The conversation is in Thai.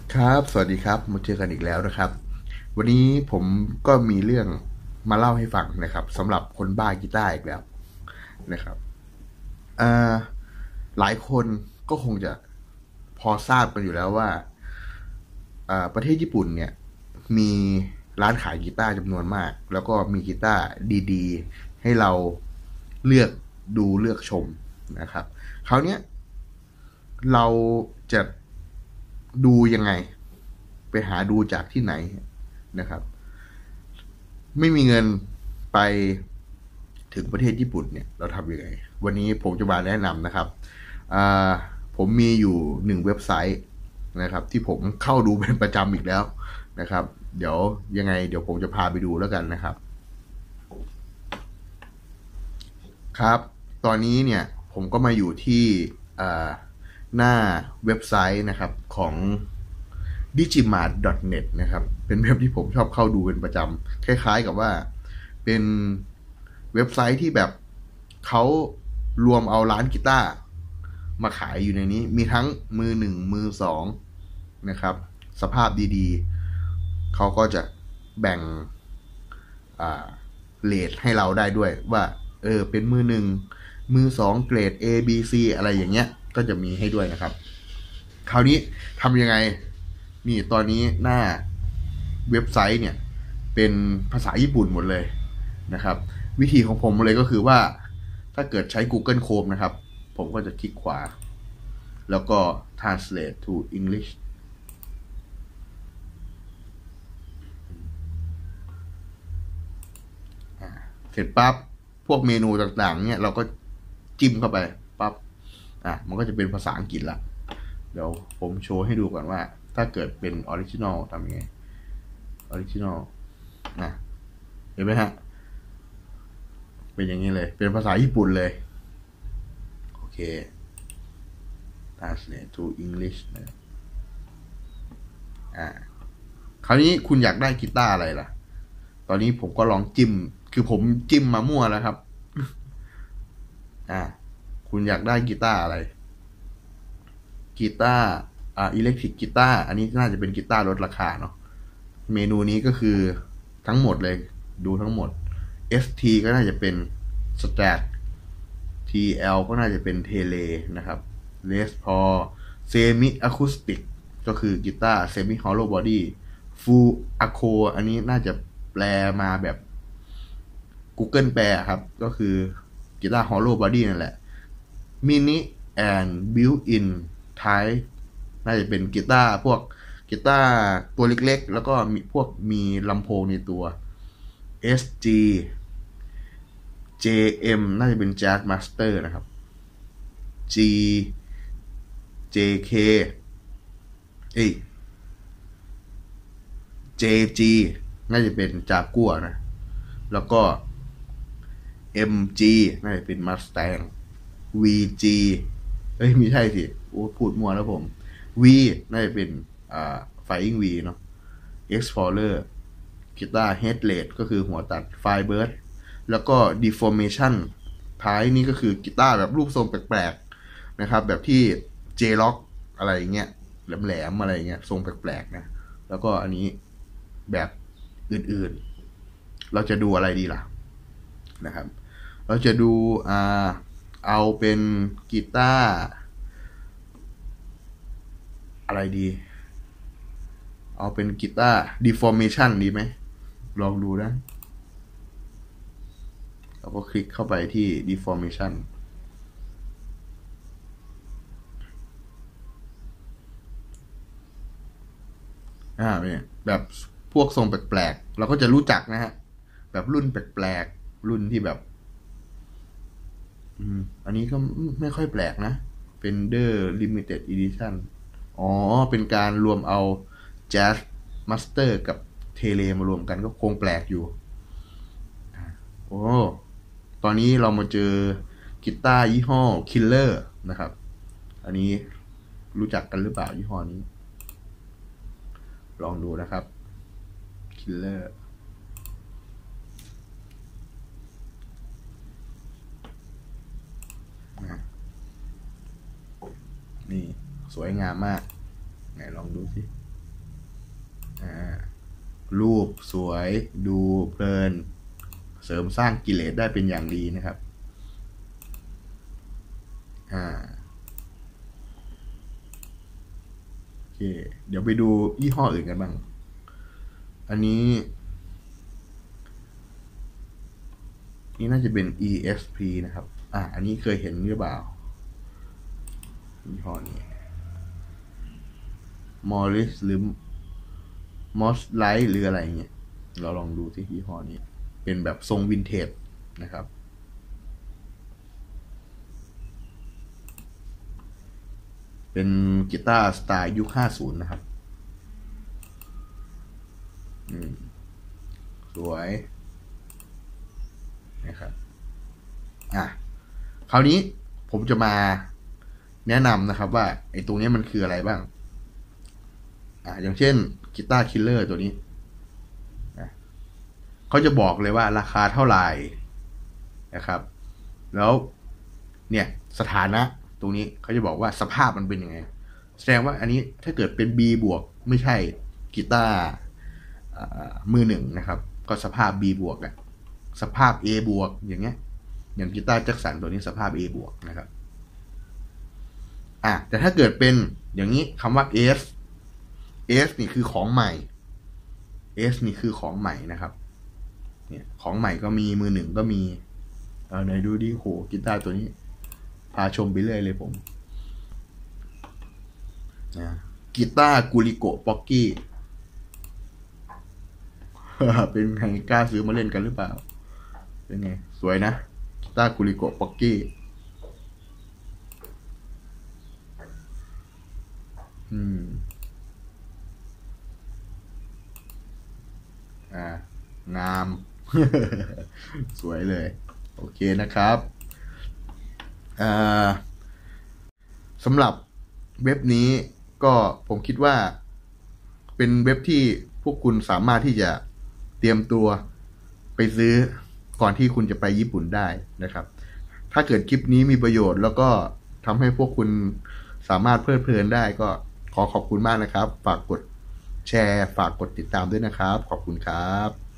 ครับสวัสดีครับมาเจอกันอีกแล้วนะครับวันนี้ผมก็มีเรื่องมาเล่าให้ฟังนะครับสำหรับคนบ้ากีตาร์อีกแล้วนะครับอ่าหลายคนก็คงจะพอทราบกันอยู่แล้วว่าประเทศญี่ปุ่นเนี่ยมีร้านขายกีตาร์จำนวนมากแล้วก็มีกีตาร์ดีๆให้เราเลือกดูเลือกชมนะครับคราวเนี้ยเราจะดูยังไงไปหาดูจากที่ไหนนะครับไม่มีเงินไปถึงประเทศญี่ปุ่นเนี่ยเราทำยังไงวันนี้ผมจะมาแนะนำนะครับอ่าผมมีอยู่หนึ่งเว็บไซต์นะครับที่ผมเข้าดูเป็นประจำอีกแล้วนะครับเดี๋ยวยังไงเดี๋ยวผมจะพาไปดูแล้วกันนะครับครับตอนนี้เนี่ยผมก็มาอยู่ที่หน้าเว็บไซต์นะครับของ digimart.net นะครับเป็นเว็บที่ผมชอบเข้าดูเป็นประจำคล้ายๆกับว่าเป็นเว็บไซต์ที่แบบเขารวมเอาร้านกีตาร์มาขายอยู่ในนี้มีทั้งมือหนึ่งมือสองนะครับสภาพดีๆเขาก็จะแบ่งเรทให้เราได้ด้วยว่าเป็นมือหนึ่งมือสองเกรด A B C อะไรอย่างเงี้ยก็จะมีให้ด้วยนะครับคราวนี้ทำยังไงนี่ตอนนี้หน้าเว็บไซต์เนี่ยเป็นภาษาญี่ปุ่นหมดเลยนะครับวิธีของผมเลยก็คือว่าถ้าเกิดใช้ Google Chrome นะครับผมก็จะคลิกขวาแล้วก็ translate to English เสร็จปั๊บพวกเมนูต่างๆเนี่ยเราก็จิ้มเข้าไปปั๊บมันก็จะเป็นภาษาอังกฤษละเดี๋ยวผมโชว์ให้ดูก่อนว่าถ้าเกิดเป็นออริจินอลทำยังไงออริจินอลนะเห็นไหมฮะเป็นอย่างนี้เลยเป็นภาษาญี่ปุ่นเลยโอเค translate to English นะอ่าคราวนี้คุณอยากได้กีตาร์อะไรล่ะตอนนี้ผมก็ลองจิ้มคือผมจิ้มมามั่วแล้วครับอ่าคุณอยากได้กีตาร์อะไรกีตาร์อิเล็กทริกกีตาร์อันนี้น่าจะเป็นกีตาร์ลดราคาเนาะเมนูนี้ก็คือทั้งหมดเลยดูทั้งหมด ST ก็น่าจะเป็น Strat TL ก็น่าจะเป็นเทเลนะครับ Les Paul Semi Acoustic ก็คือกีตาร์ Semi Hollow Body Full Acco อันนี้น่าจะแปลมาแบบ Google แปลครับก็คือกีตาร์ Hollow Body นั่นแหละ Mini and Built-in Type น่าจะเป็นกีตาร์พวกกีตาร์ตัวเล็กๆแล้วก็มีพวกมีลำโพงในตัว SG JM น่าจะเป็น Jazz Master นะครับ G JK เอ้ย JG น่าจะเป็นจากัวนะแล้วก็ MG น่าจะเป็น Mustang VG เอ้ยไม่ใช่สิโอ้พูดมัวแล้วผม V น่าจะเป็นFlying V เนาะ Explorer กีตาร์ Headlet ก็คือหัวตัด Firebird แล้วก็ Deformation ท้ายนี่ก็คือกีตาร์แบบรูปทรงแปลกๆนะครับแบบที่ J-Rock อะไรอย่างเงี้ยแหลมๆอะไรอย่างเงี้ยทรงแปลกๆนะแล้วก็อันนี้แบบอื่นๆเราจะดูอะไรดีล่ะนะครับเราจะดูเอาเป็นกีตาร์อะไรดีเอาเป็นกีตาร์ deformation ดีไหมลองดูนะเราก็คลิกเข้าไปที่ deformation เนี่ยแบบพวกทรงแปลกๆเราก็จะรู้จักนะฮะแบบรุ่นแปลกๆรุ่นที่แบบอันนี้ก็ไม่ค่อยแปลกนะเป็นเดอร์ limited edition อ๋อเป็นการรวมเอา Jazz Master กับเทเลมารวมกันก็คงแปลกอยู่โอ้ตอนนี้เรามาเจอกีตาร์ยี่ห้อ Killer นะครับอันนี้รู้จักกันหรือเปล่ายี่ห้อนี้ลองดูนะครับ Killer นะนี่สวยงามมากไหนลองดูสิรูปสวยดูเพลินเสริมสร้างกิเลสได้เป็นอย่างดีนะครับโอเคเดี๋ยวไปดูยี่ห้ออื่นกันบ้างอันนี้น่าจะเป็น ESP นะครับอันนี้เคยเห็นหรือเปล่ายี่ห้อนี้ Morris หรือ Moss Light หรืออะไรเงี้ยเราลองดูที่ยี่ห้อนี้เป็นแบบทรงวินเทจนะครับเป็นกีตาร์สไตล์ยุค50นะครับสวยนะครับคราวนี้ผมจะมาแนะนำนะครับว่าไอ้ตรงนี้มันคืออะไรบ้างอย่างเช่นกีตาร์คิลเลอร์ตัวนี้เขาจะบอกเลยว่าราคาเท่าไหร่นะครับแล้วเนี่ยสถานะตรงนี้เขาจะบอกว่าสภาพมันเป็นยังไงแสดงว่าอันนี้ถ้าเกิดเป็น B บวกไม่ใช่กีตาร์มือหนึ่งนะครับก็สภาพ B บวกอะสภาพ A บวกอย่างเงี้ยอย่างกีตาร์แจ็คสันตัวนี้สภาพ A บวกนะครับแต่ถ้าเกิดเป็นอย่างนี้คำว่า S นี่คือของใหม่ S นี่คือของใหม่นะครับเนี่ยของใหม่ก็มีมือหนึ่งก็มีไหนดูดิโหกีตาร์ตัวนี้พาชมไปเรื่อยเลยผมกีตาร์กูริโกะป๊อกกี้ เป็นไงกล้าซื้อมาเล่นกันหรือเปล่าเป็นไงสวยนะกีตาร์กูริโกะป๊อกกี้งาม สวยเลยโอเคนะครับสำหรับเว็บนี้ก็ผมคิดว่าเป็นเว็บที่พวกคุณสามารถที่จะเตรียมตัวไปซื้อก่อนที่คุณจะไปญี่ปุ่นได้นะครับถ้าเกิดคลิปนี้มีประโยชน์แล้วก็ทำให้พวกคุณสามารถเพลิดเพลินได้ก็ขอบคุณมากนะครับฝากกดแชร์ฝากกดติดตามด้วยนะครับขอบคุณครับ